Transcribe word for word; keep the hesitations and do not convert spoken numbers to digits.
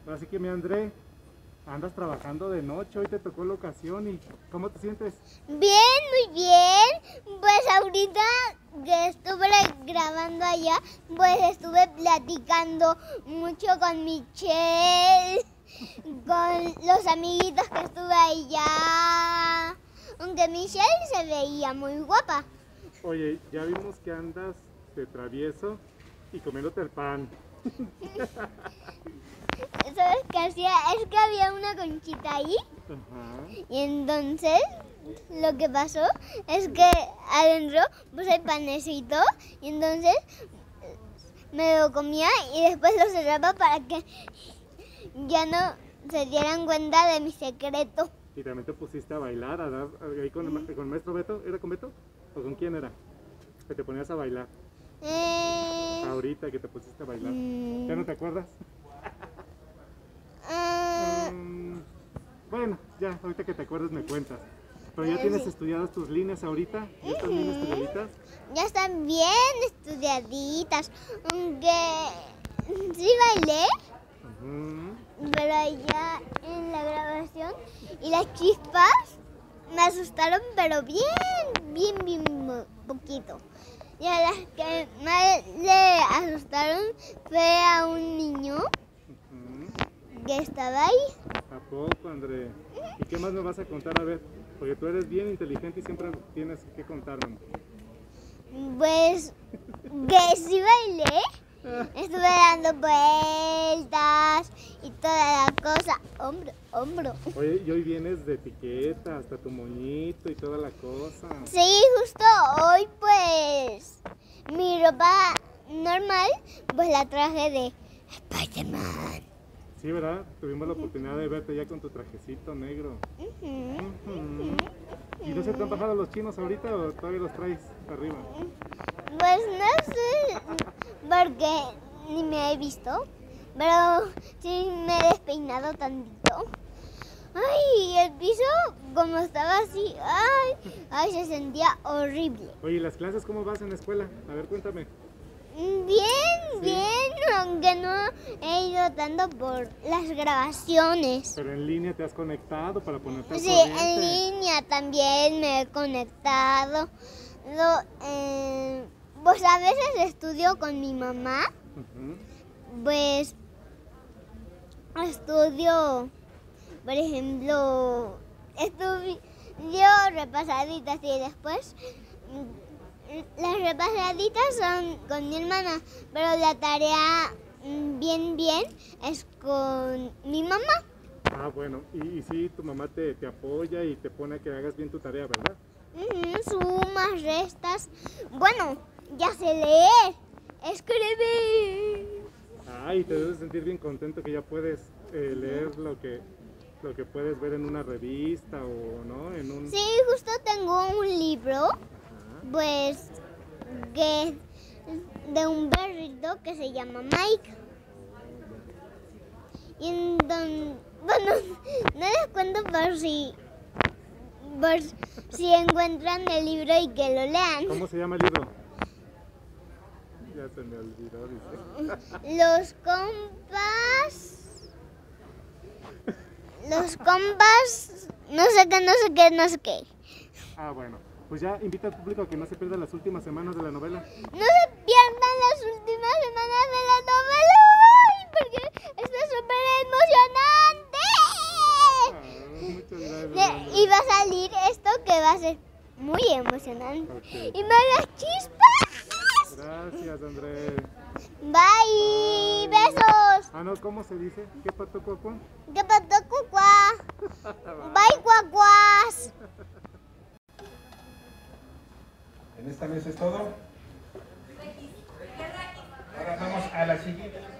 Así que mi André, andas trabajando de noche, hoy te tocó la ocasión y ¿cómo te sientes? Bien, muy bien. Pues ahorita que estuve grabando allá, pues estuve platicando mucho con Michelle, con los amiguitos que estuve allá. Aunque Michelle se veía muy guapa. Oye, ya vimos que andas de travieso y comiéndote el pan. ¿Sabes qué hacía? Es que había una conchita ahí. Ajá. Y entonces lo que pasó es que adentro puse el panecito y entonces me lo comía y después lo cerraba para que ya no se dieran cuenta de mi secreto. Y también te pusiste a bailar, a dar, ahí con, el, con el maestro Beto. ¿Era con Beto? ¿O con quién era? Que te ponías a bailar. Eh... Ahorita que te pusiste a bailar. Mm... ¿Ya no te acuerdas? Uh... um, bueno, ya, ahorita que te acuerdas me cuentas. Pero ya tienes sí. estudiadas tus líneas ahorita, ya están bien estudiaditas. Ya están bien estudiaditas, aunque sí bailé, Uh-huh. pero ya en la grabación y las chispas me asustaron, pero bien, bien, bien poquito. Y a las que más le asustaron fue a un niño uh-huh. que estaba ahí. ¿A poco, André? ¿Y qué más me vas a contar? A ver, porque tú eres bien inteligente y siempre tienes que contarme. Pues que sí bailé. Estuve dando vueltas y toda la cosa, hombro, hombro. Oye, y hoy vienes de etiqueta, hasta tu moñito y toda la cosa. Sí, justo hoy pues mi ropa normal pues la traje de Spider-Man. Sí, ¿verdad? Tuvimos la oportunidad de verte ya con tu trajecito negro. Uh-huh. Uh-huh. ¿Y no se te han bajado los chinos ahorita o todavía los traes arriba? Pues no sé, porque ni me he visto, pero sí me he despeinado tantito. Ay, el piso como estaba así, ay, ay, se sentía horrible. Oye, ¿y las clases cómo vas en la escuela? A ver, cuéntame. Bien, ¿Sí? bien, aunque no he ido tanto por las grabaciones. Pero en línea te has conectado para ponerte al Sí, corriente. en línea también me he conectado. Lo, eh, pues a veces estudio con mi mamá. Uh-huh. Pues estudio, por ejemplo, estudio repasaditas y después las repasaditas son con mi hermana, pero la tarea bien bien es con mi mamá. Ah, bueno, y, y sí, tu mamá te, te apoya y te pone a que hagas bien tu tarea, ¿verdad? Uh-huh, sumas, restas. Bueno, ya sé leer, escribir. Ah, y te debes sentir bien contento que ya puedes eh, leer lo que, lo que puedes ver en una revista o no, en un... Sí, justo tengo un libro. Ajá. Pues que de un perrito que se llama Mike. Y en don, bueno, no les cuento por si por si encuentran el libro y que lo lean. ¿Cómo se llama el libro? Ya se me olvidó, dice. Los compas. Los compas. No sé qué, no sé qué, no sé qué. Ah, bueno. Pues ya invita al público a que no se pierda las últimas semanas de la novela. No se pierdan las últimas semanas de la novela, porque está súper emocionante. Ah, muchas gracias. Y va a salir esto que va a ser muy emocionante. Okay. Y malas chispas. Gracias, André. Bye. Bye. Besos. Ah, no, ¿cómo se dice? ¿Qué pato cuacuá? ¿Qué pato cuacuá? Bye, cuacuás. En esta mesa es todo. Ahora vamos a la siguiente.